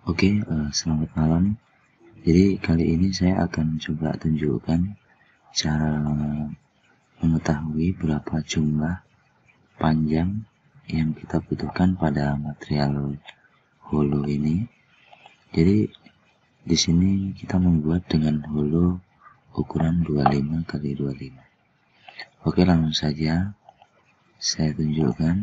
Selamat malam. Jadi kali ini saya akan coba tunjukkan cara mengetahui berapa jumlah panjang yang kita butuhkan pada material holo ini. Jadi di sini kita membuat dengan holo ukuran 25 kali 25. Langsung saja saya tunjukkan.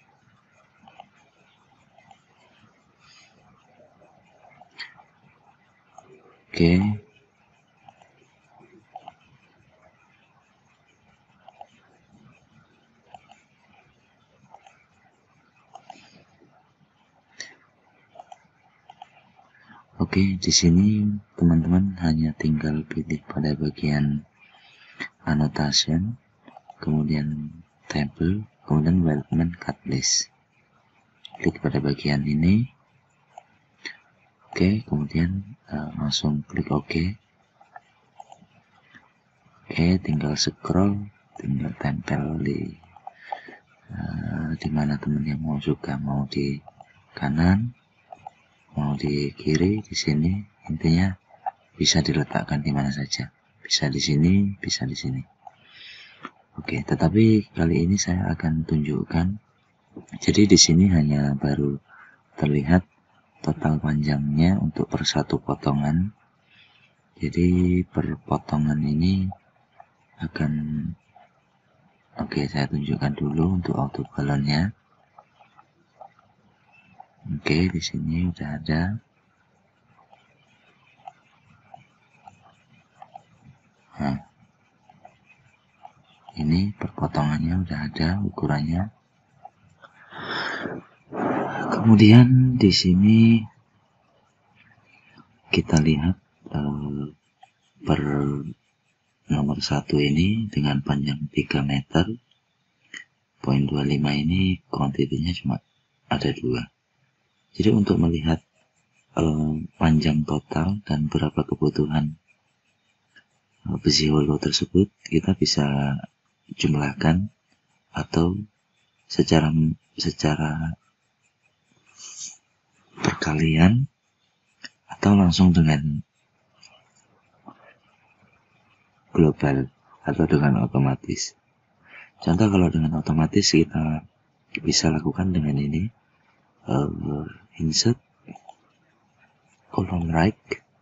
Di sini teman-teman hanya tinggal pilih pada bagian annotation, kemudian table, kemudian development cut list. Klik pada bagian ini. Kemudian langsung klik OK. Tinggal scroll, tinggal tempel di mana teman yang mau suka, mau di kanan, mau di kiri, di sini. Intinya bisa diletakkan di mana saja. Bisa di sini, bisa di sini. Tetapi kali ini saya akan tunjukkan. Jadi di sini hanya baru terlihat total panjangnya untuk per satu potongan. Jadi per potongan ini akan saya tunjukkan dulu untuk auto balonnya. Di sini udah ada. Ini per potongannya udah ada ukurannya. Kemudian di sini kita lihat per nomor 1 ini dengan panjang 3 meter, poin 25 ini kuantitinya cuma ada 2. Jadi untuk melihat panjang total dan berapa kebutuhan besi holo tersebut, kita bisa jumlahkan atau secara perkalian atau langsung dengan global atau dengan otomatis. Contoh kalau dengan otomatis kita bisa lakukan dengan ini, insert column right.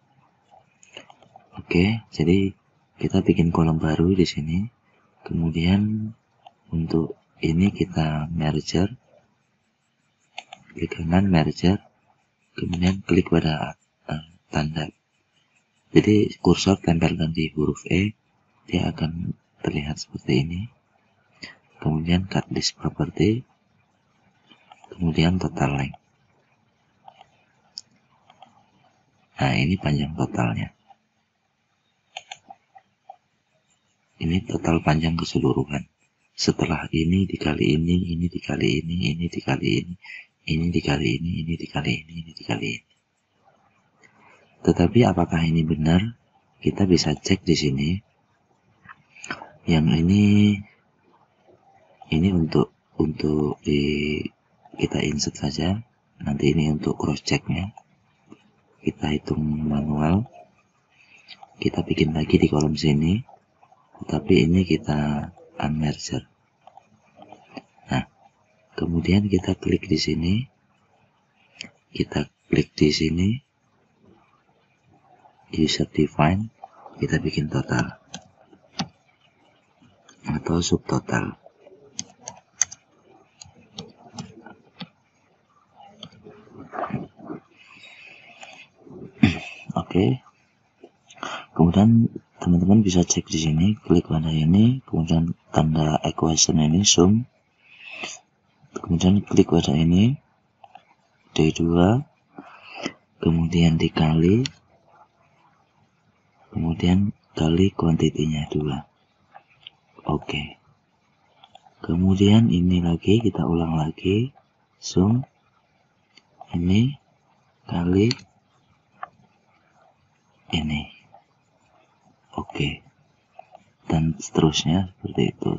Jadi kita bikin kolom baru di sini. Kemudian untuk ini kita merger, klik kanan merger, kemudian klik pada tanda. Jadi kursor tempelkan di huruf E, dia akan terlihat seperti ini. Kemudian cut list property, kemudian total length. Nah, ini panjang totalnya. Ini total panjang keseluruhan. Setelah ini dikali ini dikali ini dikali ini dikali ini dikali ini dikali ini. Tetapi apakah ini benar? Kita bisa cek di sini. Yang ini untuk kita insert saja. Nanti ini untuk cross checknya. Kita hitung manual. Kita bikin lagi di kolom sini. Tapi ini kita unmerger. Nah, kemudian kita klik di sini. Kita klik di sini. User define. Kita bikin total atau subtotal. Kemudian teman-teman bisa cek di sini, klik pada ini, kemudian tanda equation ini sum, kemudian klik pada ini D2, kemudian dikali, kemudian kali kuantitinya 2. Kemudian ini lagi kita ulang lagi, sum, ini kali ini. Dan seterusnya seperti itu.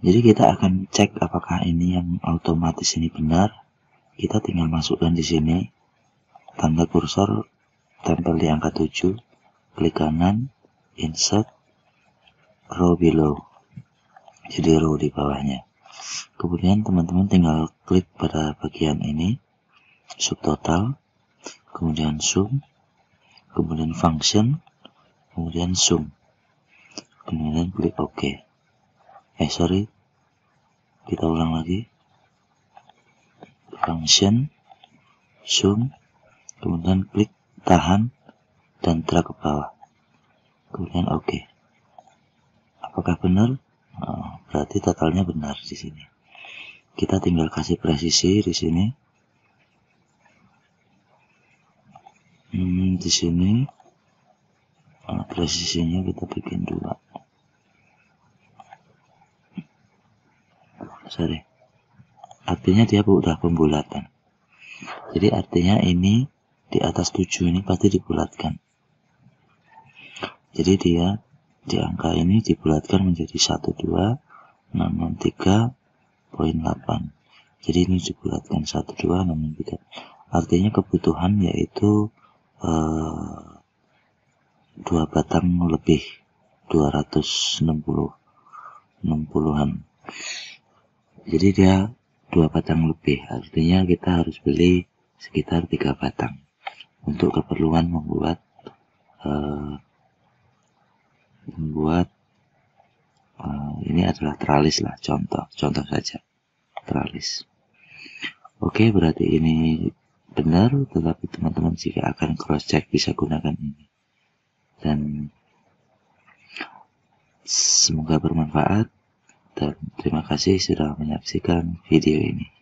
Jadi kita akan cek apakah ini yang otomatis ini benar. Kita tinggal masukkan di sini tanda kursor, tempel di angka 7, klik kanan, insert, row below, jadi row di bawahnya. Kemudian teman-teman tinggal klik pada bagian ini, subtotal, kemudian sum, kemudian function, kemudian sum, kemudian klik OK. Kita ulang lagi, function, sum, kemudian klik tahan dan drag ke bawah, kemudian OK. Apakah benar? Berarti totalnya benar di sini. Kita tinggal kasih presisi di sini. Di sini presisinya kita bikin 2. Artinya dia udah pembulatan. Jadi artinya ini di atas 7 ini pasti dibulatkan. Jadi dia di angka ini dibulatkan menjadi 12663.8. Jadi ini dibulatkan 12663. Artinya kebutuhan yaitu 2 batang lebih, 260-an. Jadi dia 2 batang lebih, artinya kita harus beli sekitar 3 batang untuk keperluan membuat ini adalah tralis lah, contoh saja tralis. Oke, berarti ini benar, tetapi teman-teman jika akan cross check bisa gunakan ini. Dan semoga bermanfaat, dan terima kasih sudah menyaksikan video ini.